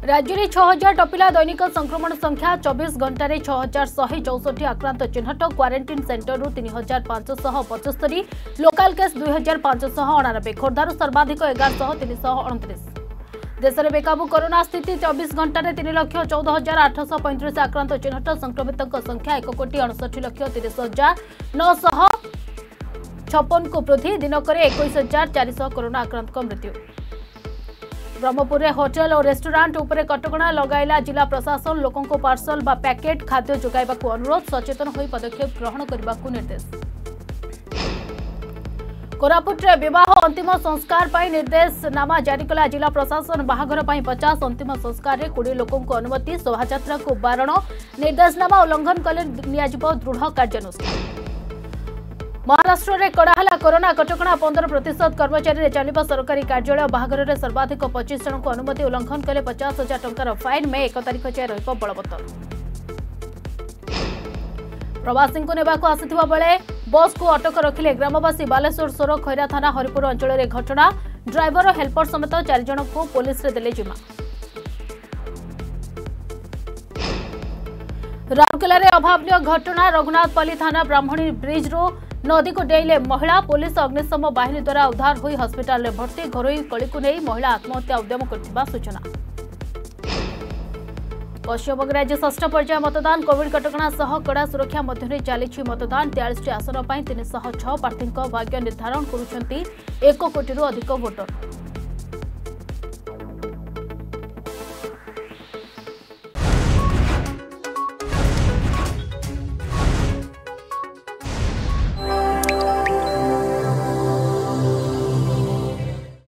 राज्य में 6000 टपिला दैनिक संक्रमण संख्या 24 घंटे 6164 आक्रांत Chinhat quarantine centre 3575 local case 2598 खोर्धार सर्वाधिक 11329 देश में बेकाबू कोरोना स्थिति 24 घंटे 3,14,835 आक्रांत चिन्हट संक्रमितों संख्या 1,69,956 को वृद्धि दिनक 21,400 कोरोना आक्रांत मृत्यु। ब्रह्मपुर में होटेल और रेस्टोरेंट उपरे कटकणा लगाइला जिला प्रशासन लोकों को पार्सल बा पैकेट खाद्य जोगाइबा को अनुरोध सचेतन होई पदक्षेप ग्रहण करबा को निर्देश। कोरापुट रे विवाह अंतिम संस्कार पाई निर्देशनामा जारी कला जिला प्रशासन बाहाघर पाई 50 अंतिम संस्कार रे 20 लोकों को अनुमति शोभायात्रा को बारण निर्देशनामा उल्लंघन कले नियाजिब दृढ़ कार्यानुष्ठान। महाराष्ट्र में कड़ाला कोरोना कटकणा 15% कर्मचारी चलिबा सरकारी कार्यालय बाहाघर में सर्वाधिक 25 जन को अनुमति उल्लंघन कले 50,000 टंकार फाइन में 1 तारिख जाए रहिब बलवत्तर। प्रवासी को नेबा को आसिथिबा बेले बस को अटक रखिले ग्रामवासी बालेश्वर सोर खैरा थाना हरिपुर अंचल में घटना ड्राइवर और हेल्पर समेत 4 जन को पुलिस रे देले जिम्मा। राउरकेला रे अभावनीय घटना रघुनाथपल्ली थाना ब्राह्मणी ब्रिज रो नदी को डेले महिला पुलिस अग्निशम बाहिनी द्वारा उद्धार हुई हस्पिटाल में भर्ती घरोई कली को नहीं महिला आत्महत्या उद्यम करथिबा सूचना। पश्चिमबंग राज्य 6ठ पर्याय मतदान कोविड कटकणा सह कड़ा सुरक्षा मध्य चली मतदान 43 आसन पर 306 प्रार्थी भाग्य निर्धारण करुछंती 1 कोटी अधिक भोटर।